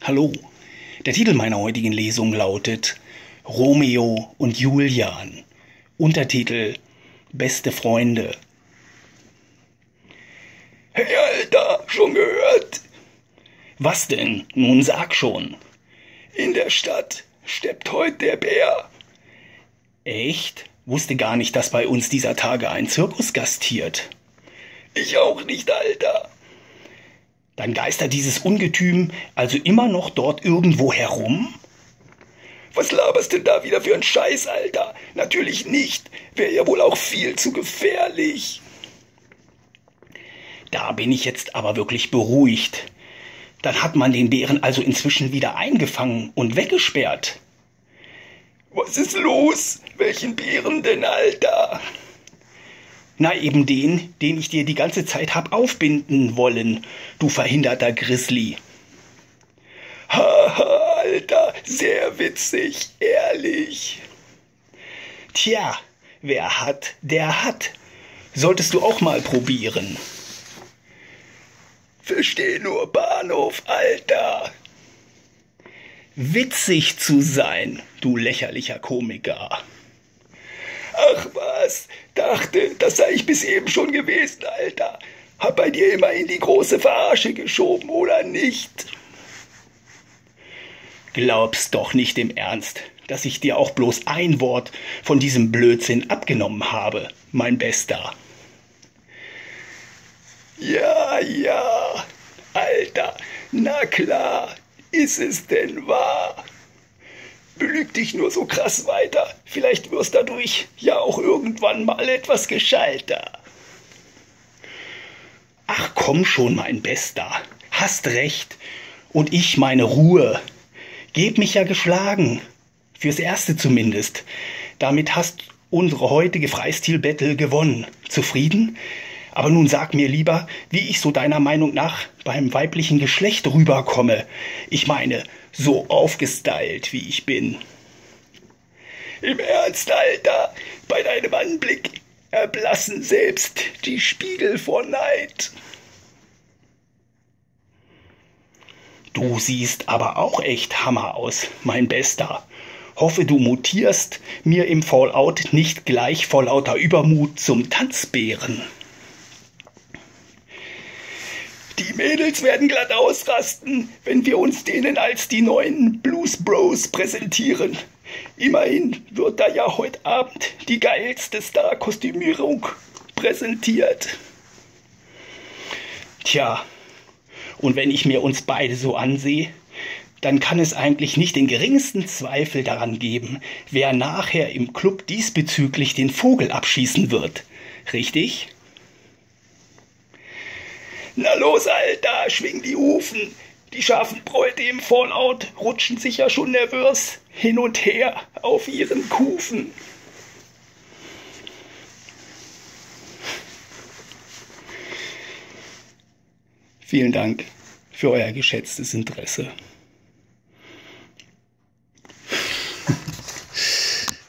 Hallo, der Titel meiner heutigen Lesung lautet Romeo und Julian. Untertitel Beste Freunde. Hey Alter, schon gehört? Was denn? Nun sag schon. In der Stadt steppt heute der Bär. Echt? Wusste gar nicht, dass bei uns dieser Tage ein Zirkus gastiert. Ich auch nicht, Alter. Dann geistert dieses Ungetüm also immer noch dort irgendwo herum? Was laberst denn da wieder für ein Scheiß, Alter? Natürlich nicht. Wäre ja wohl auch viel zu gefährlich. Da bin ich jetzt aber wirklich beruhigt. Dann hat man den Bären also inzwischen wieder eingefangen und weggesperrt. Was ist los? Welchen Bären denn, Alter? Na, eben den ich dir die ganze Zeit hab aufbinden wollen, du verhinderter Grizzly. Haha, Alter, sehr witzig, ehrlich. Tja, wer hat, der hat. Solltest du auch mal probieren. Versteh nur Bahnhof, Alter. Witzig zu sein, du lächerlicher Komiker. Ach was, dachte, das sei ich bis eben schon gewesen, Alter. Hab bei dir immer in die große Verarsche geschoben, oder nicht? Glaubst doch nicht im Ernst, dass ich dir auch bloß ein Wort von diesem Blödsinn abgenommen habe, mein Bester. Ja, Alter, na klar, ist es denn wahr? Belüg dich nur so krass weiter, vielleicht wirst dadurch ja auch irgendwann mal etwas gescheiter. Ach komm schon, mein Bester, hast recht, und ich meine Ruhe. Geb mich ja geschlagen, fürs Erste zumindest. Damit hast unsere heutige Freistil-Battle gewonnen. Zufrieden? Aber nun sag mir lieber, wie ich so deiner Meinung nach beim weiblichen Geschlecht rüberkomme. Ich meine, so aufgestylt, wie ich bin. Im Ernst, Alter, bei deinem Anblick erblassen selbst die Spiegel vor Neid. Du siehst aber auch echt Hammer aus, mein Bester. Hoffe, du mutierst mir im Fallout nicht gleich vor lauter Übermut zum Tanzbären. Die Mädels werden glatt ausrasten, wenn wir uns denen als die neuen Blues Bros präsentieren. Immerhin wird da ja heute Abend die geilste Star-Kostümierung präsentiert. Tja, und wenn ich mir uns beide so ansehe, dann kann es eigentlich nicht den geringsten Zweifel daran geben, wer nachher im Club diesbezüglich den Vogel abschießen wird. Richtig? Na los, Alter, schwing die Hufen. Die scharfen Bräute im Fallout rutschen sich ja schon nervös hin und her auf ihren Kufen. Vielen Dank für euer geschätztes Interesse.